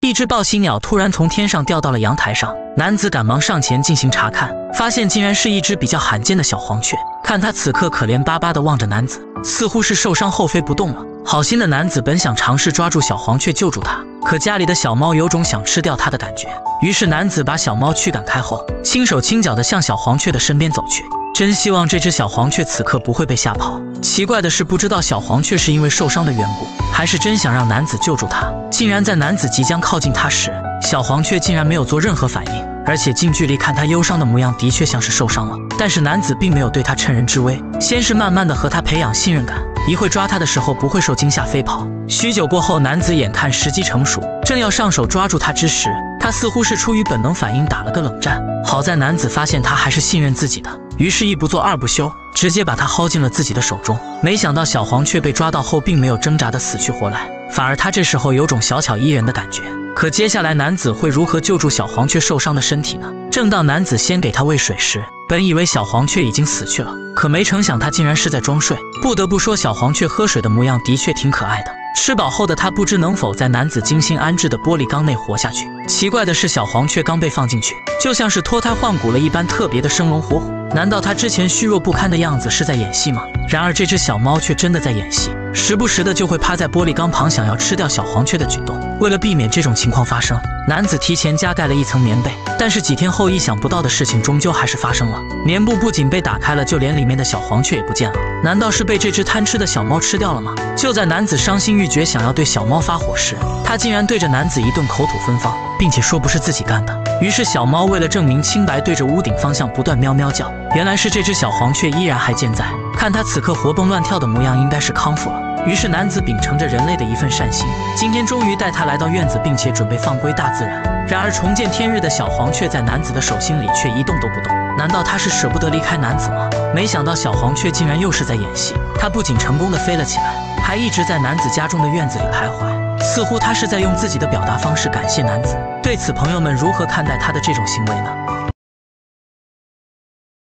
一只报喜鸟突然从天上掉到了阳台上，男子赶忙上前进行查看，发现竟然是一只比较罕见的小黄雀。看他此刻可怜巴巴地望着男子，似乎是受伤后飞不动了。好心的男子本想尝试抓住小黄雀救助它，可家里的小猫有种想吃掉它的感觉，于是男子把小猫驱赶开后，轻手轻脚地向小黄雀的身边走去。真希望这只小黄雀此刻不会被吓跑。奇怪的是，不知道小黄雀是因为受伤的缘故，还是真想让男子救助它，竟然在男子即将靠近它时，小黄雀竟然没有做任何反应，而且近距离看它忧伤的模样，的确像是受伤了。但是男子并没有对它趁人之危，先是慢慢的和它培养信任感，一会抓它的时候不会受惊吓飞跑。许久过后，男子眼看时机成熟，正要上手抓住它之时，他似乎是出于本能反应打了个冷战。好在男子发现他还是信任自己的，于是一不做二不休，直接把它薅进了自己的手中。没想到小黄雀被抓到后并没有挣扎的死去活来，反而他这时候有种小巧依人的感觉。可接下来男子会如何救助小黄雀受伤的身体呢？正当男子先给它喂水时，本以为小黄雀已经死去了，可没成想它竟然是在装睡。不得不说，小黄雀喝水的模样的确挺可爱的。吃饱后的它不知能否在男子精心安置的玻璃缸内活下去。奇怪的是，小黄雀刚被放进去，就像是脱胎换骨了一般，特别的生龙活虎。难道它之前虚弱不堪的样子是在演戏吗？然而这只小猫却真的在演戏，时不时的就会趴在玻璃缸旁想要吃掉小黄雀的举动。为了避免这种情况发生，男子提前加盖了一层棉被。但是几天后，意想不到的事情终究还是发生了，棉布不仅被打开了，就连里面的小黄雀也不见了。难道是被这只贪吃的小猫吃掉了吗？就在男子伤心欲绝想要对小猫发火时，他竟然对着男子一顿口吐芬芳，并且说不是自己干的。于是小猫为了证明清白，对着屋顶方向不断喵喵叫。原来是这只小黄雀依然还健在，看它此刻活蹦乱跳的模样，应该是康复了。于是男子秉承着人类的一份善心，今天终于带它来到院子，并且准备放归大自然。然而重见天日的小黄雀在男子的手心里却一动都不动，难道它是舍不得离开男子吗？没想到小黄雀竟然又是在演戏，它不仅成功的飞了起来，还一直在男子家中的院子里徘徊，似乎它是在用自己的表达方式感谢男子。对此，朋友们如何看待他的这种行为呢？